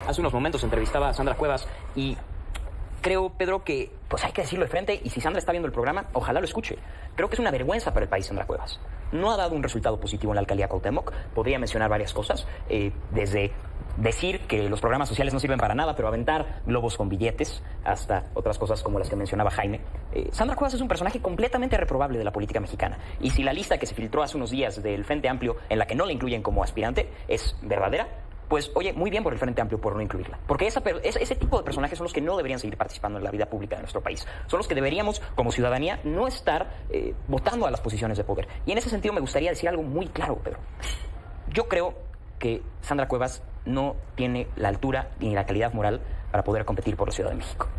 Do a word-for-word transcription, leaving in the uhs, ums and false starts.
hace unos momentos entrevistaba a Sandra Cuevas y creo, Pedro, que pues hay que decirlo de frente, y si Sandra está viendo el programa, ojalá lo escuche. Creo que es una vergüenza para el país Sandra Cuevas. No ha dado un resultado positivo en la alcaldía Cuauhtémoc. Podría mencionar varias cosas, eh, desde decir que los programas sociales no sirven para nada, pero aventar globos con billetes, hasta otras cosas como las que mencionaba Jaime. Eh, Sandra Cuevas es un personaje completamente reprobable de la política mexicana. Y si la lista que se filtró hace unos días del Frente Amplio, en la que no la incluyen como aspirante, es verdadera, pues, oye, muy bien por el Frente Amplio por no incluirla. Porque esa, ese, ese tipo de personajes son los que no deberían seguir participando en la vida pública de nuestro país. Son los que deberíamos, como ciudadanía, no estar eh, votando a las posiciones de poder. Y en ese sentido me gustaría decir algo muy claro, Pedro. Yo creo que Sandra Cuevas no tiene la altura ni la calidad moral para poder competir por la Ciudad de México.